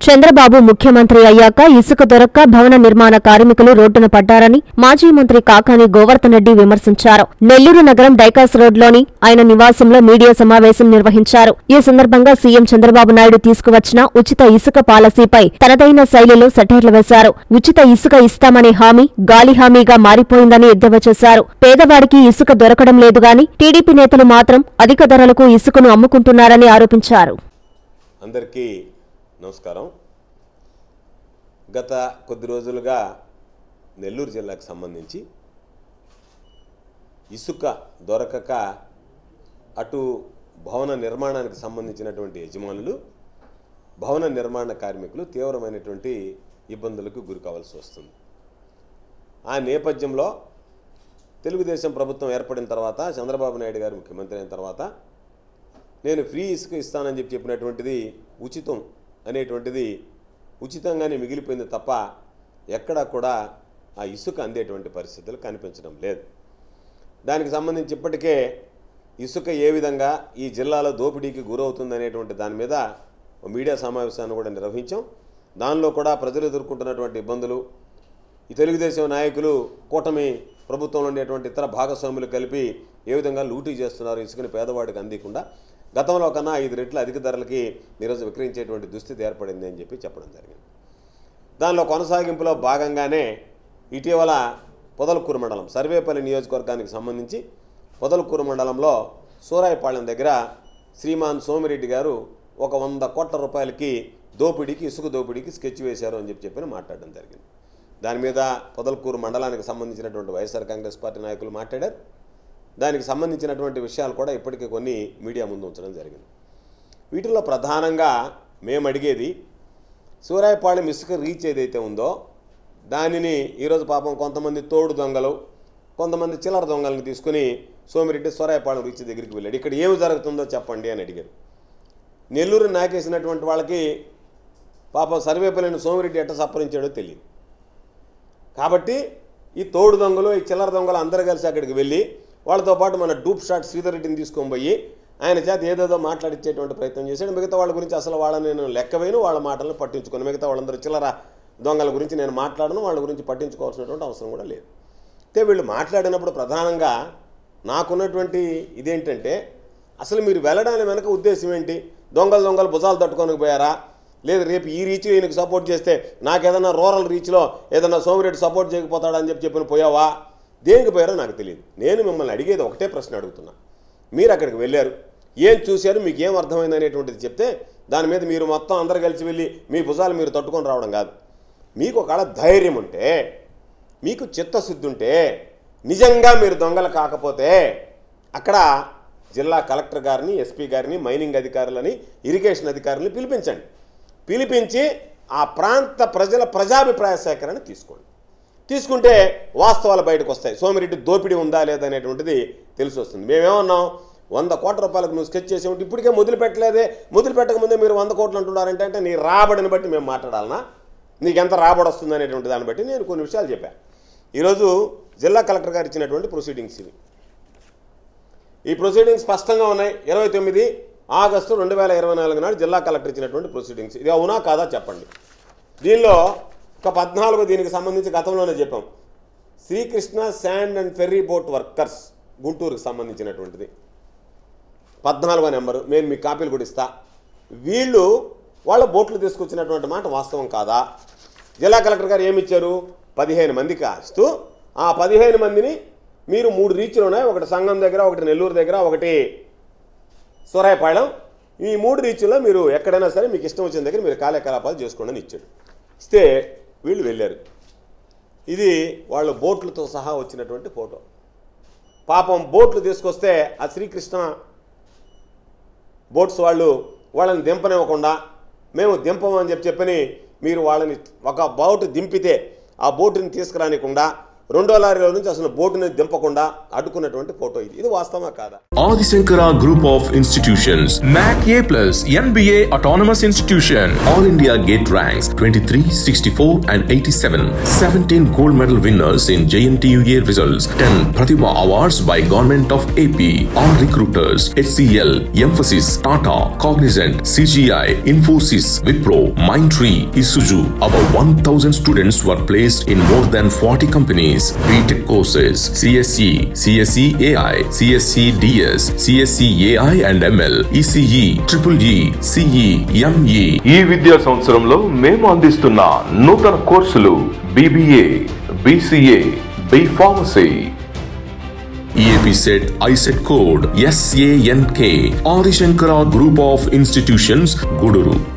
చంద్రబాబు ముఖ్యమంత్రి అయ్యాక ఇసుక దొరక్క భవన నిర్మాణ కార్మికులు రోడ్డున పడ్డారని మాజీ మంత్రి కాకాని గోవర్ధన్ రెడ్డి విమర్శించారు. నెల్లూరు నగరం డైకాస్ రోడ్లోని ఆయన నివాసంలో మీడియా సమావేశం నిర్వహించారు. ఈ సందర్భంగా సీఎం చంద్రబాబు నాయుడు తీసుకువచ్చిన ఉచిత ఇసుక పాలసీపై తనదైన శైలిలో సెటైర్లు వేశారు. ఉచిత ఇసుక ఇస్తామనే హామీ గాలి హామీగా మారిపోయిందని ఎద్దేవా చేశారు. పేదవాడికి ఇసుక దొరకడం లేదు గాని టీడీపీ నేతలు మాత్రం అధిక ధరలకు ఇసుకను అమ్ముకుంటున్నారని ఆరోపించారు. అందరికీ నమస్కారం. గత కొద్ది రోజులుగా నెల్లూరు జిల్లాకు సంబంధించి ఇసుక దొరకక అటు భవన నిర్మాణానికి సంబంధించినటువంటి యజమానులు, భవన నిర్మాణ కార్మికులు తీవ్రమైనటువంటి ఇబ్బందులకు గురి కావాల్సి వస్తుంది. ఆ నేపథ్యంలో తెలుగుదేశం ప్రభుత్వం ఏర్పడిన తర్వాత, చంద్రబాబు నాయుడు గారు ముఖ్యమంత్రి అయిన తర్వాత నేను ఫ్రీ ఇసుక ఇస్తానని చెప్పినటువంటిది ఉచితం అనేటువంటిది ఉచితంగానే మిగిలిపోయింది తప్ప ఎక్కడా కూడా ఆ ఇసుక అందేటువంటి పరిస్థితులు కనిపించడం లేదు. దానికి సంబంధించి ఇప్పటికే ఇసుక ఏ విధంగా ఈ జిల్లాలో దోపిడీకి గురవుతుందనేటువంటి దాని మీద మీడియా సమావేశాన్ని కూడా నిర్వహించాం. దానిలో కూడా ప్రజలు ఎదుర్కొంటున్నటువంటి ఇబ్బందులు, ఈ తెలుగుదేశం నాయకులు కూటమి ప్రభుత్వంలో ఉండేటువంటి ఇతర భాగస్వాములు కలిపి ఏ విధంగా లూటీ చేస్తున్నారు, ఇసుకని పేదవాడికి అందకుండా గతంలో కన్నా 5 రెట్లు అధిక ధరలకి ఈరోజు విక్రయించేటువంటి దుస్థితి ఏర్పడింది అని చెప్పడం జరిగింది. దానిలో కొనసాగింపులో భాగంగానే ఇటీవల పొదలకూరు మండలం సర్వేపల్లి నియోజకవర్గానికి సంబంధించి పొదలకూరు మండలంలో సూరాయపాళెం దగ్గర శ్రీమాన్ సోమిరెడ్డి గారు ఒక 100 కోట్ల రూపాయలకి దోపిడీకి, ఇసుక దోపిడీకి స్కెచ్ వేశారు అని చెప్పి మాట్లాడడం జరిగింది. దాని మీద పొదలకూరు మండలానికి సంబంధించినటువంటి వైఎస్ఆర్ కాంగ్రెస్ పార్టీ నాయకులు మాట్లాడారు. దానికి సంబంధించినటువంటి విషయాలు కూడా ఇప్పటికే కొన్ని మీడియా ముందు ఉంచడం జరిగింది. వీటిల్లో ప్రధానంగా మేము అడిగేది, సూరాయపాళెం ఇసుక రీచ్ ఏదైతే ఉందో దానిని ఈరోజు పాపం కొంతమంది తోడు దొంగలు, కొంతమంది చిల్లర దొంగలను తీసుకుని సోమిరెడ్డి సూరాయపాళెం రీచ్ దగ్గరికి వెళ్ళాడు. ఇక్కడ ఏమి జరుగుతుందో చెప్పండి అని అడిగారు. నెల్లూరు నాకేసినటువంటి వాళ్ళకి పాపం సర్వేపల్లిని సోమిరెడ్డి ఎట్ట సప్పరించాడో తెలియదు. కాబట్టి ఈ తోడు దొంగలు, ఈ చిల్లర దొంగలు అందరూ కలిసి అక్కడికి వెళ్ళి వాళ్ళతో పాటు మన డూప్ షాట్ శ్రీధర్ రెడ్డిని తీసుకొని పోయి ఆయన చేత ఏదేదో మాట్లాడించేటువంటి ప్రయత్నం చేశాడు. మిగతా వాళ్ళ గురించి అసలు వాళ్ళని నేను లెక్కవేను, వాళ్ళ మాటలను పట్టించుకోను. మిగతా వాళ్ళందరూ చిల్లర దొంగల గురించి నేను మాట్లాడను, వాళ్ళ గురించి పట్టించుకోవాల్సినటువంటి అవసరం కూడా లేదు. అయితే వీళ్ళు మాట్లాడినప్పుడు ప్రధానంగా నాకున్నటువంటి ఇదేంటంటే, అసలు మీరు వెళ్ళడానికి వెనక ఉద్దేశం ఏంటి? దొంగలు భుజాలు తట్టుకొని పోయారా? లేదు రేపు ఈ రీచ్లో ఈయనకు సపోర్ట్ చేస్తే నాకేదన్నా రూరల్ రీచ్లో ఏదన్నా సోమిరెడ్డి సపోర్ట్ చేయకపోతాడని చెప్పిన పోయావా? దేనికి పోయారో నాకు తెలియదు. నేను మిమ్మల్ని అడిగేది ఒకటే ప్రశ్న అడుగుతున్నా. మీరు అక్కడికి వెళ్ళారు, ఏం చూశారు, మీకు ఏం అర్థమైంది అనేటువంటిది చెప్తే దాని మీద మీరు మొత్తం అందరు కలిసి వెళ్ళి మీ భుజాలు మీరు తట్టుకొని రావడం కాదు. మీకు ఒకవేళ ధైర్యం ఉంటే, మీకు చిత్తశుద్ధి ఉంటే, నిజంగా మీరు దొంగలు కాకపోతే అక్కడ జిల్లా కలెక్టర్ గారిని, ఎస్పీ గారిని, మైనింగ్ అధికారులని, ఇరిగేషన్ అధికారులని పిలిపించండి. పిలిపించి ఆ ప్రాంత ప్రజల ప్రజాభిప్రాయ సేకరణ తీసుకుంటే వాస్తవాలు బయటకు వస్తాయి. సోమిరెడ్డి దోపిడీ ఉందా లేదనేటువంటిది తెలిసి వస్తుంది. మేమేమన్నాం, 100 కోట్ల రూపాయలకు నువ్వు స్కెచ్ చేసేవంటే ఇప్పటికే మొదలుపెట్టలేదే, మొదలుపెట్టకముందే మీరు 100 కోట్లు అంటున్నారంటే అంటే నీ రాబడిని బట్టి మేము మాట్లాడాలన్నా, నీకెంత రాబడి వస్తుంది అనేటువంటి దాన్ని బట్టి నేను కొన్ని విషయాలు చెప్పాను. ఈరోజు జిల్లా కలెక్టర్ గారు ఇచ్చినటువంటి ప్రొసీడింగ్స్ ఇవి. ఈ ప్రొసీడింగ్స్ స్పష్టంగా ఉన్నాయి. 29 ఆగస్టు 2024 నాడు జిల్లా కలెక్టర్ ఇచ్చినటువంటి ప్రొసీడింగ్స్. ఇది అవునా కాదా చెప్పండి. దీనిలో ఒక 14 దీనికి సంబంధించి గతంలోనే చెప్పాం. Srikrishna sand and ferry boat workers గుంటూరుకు సంబంధించినటువంటిది 14వ నెంబరు. నేను మీకు కాపీలు కూడా ఇస్తా. వీళ్ళు వాళ్ళ బోట్లు తీసుకొచ్చినటువంటి మాట వాస్తవం కాదా? జిల్లా కలెక్టర్ గారు ఏమిచ్చారు? 15 మందికి ఇస్తూ ఆ 15 మందిని మీరు 3 రీచ్లు ఉన్నాయి, ఒకటి సంగం దగ్గర, ఒకటి నెల్లూరు దగ్గర, ఒకటి సూరాయపాళెం. ఈ 3 రీచ్ల్లో మీరు ఎక్కడైనా సరే మీకు ఇష్టం వచ్చిన దగ్గర మీరు కార్యకలాపాలు చేసుకోండి అని ఇచ్చాడు. ఇస్తే వీళ్ళు వెళ్ళారు. ఇది వాళ్ళ బోట్లతో సహా వచ్చినటువంటి ఫోటో. పాపం బోట్లు తీసుకొస్తే ఆ శ్రీకృష్ణ బోట్స్ వాళ్ళని దింపనివ్వకుండా, మేము దింపమని చెప్పని మీరు వాళ్ళని ఒక బోటు దింపితే ఆ బోటుని తీసుకురానికుండా రెండో లారీలో నుంచి అసలు బోటుని దింపకుండా అడ్డుకున్నటువంటి ఫోటో ఇది వాస్తవమా కాదా? Adi Shankara Group of Institutions, MAC A+, NBA Autonomous Institution, All India Gate ranks 23, 64 and 87, 17 gold medal winners in JNTUA results, 10 Pratibha Awards by Government of AP, all recruiters, HCL, Emphasis, Tata, Cognizant, CGI, Infosys, Wipro, Mindtree, Isuzu. About 1,000 students were placed in more than 40 companies. BTech courses, CSE, CSE AI, CSE DS, CSE AI and ML, ECE, EEE, CE, ME. ఈ విద్యా సంవత్సరంలో మేము అందిస్తున్న నూతన కోర్సులు BBA, BCA, B Pharmacy. EAP set ISET code SANK. Adi Shankara Group of Institutions, Guduru.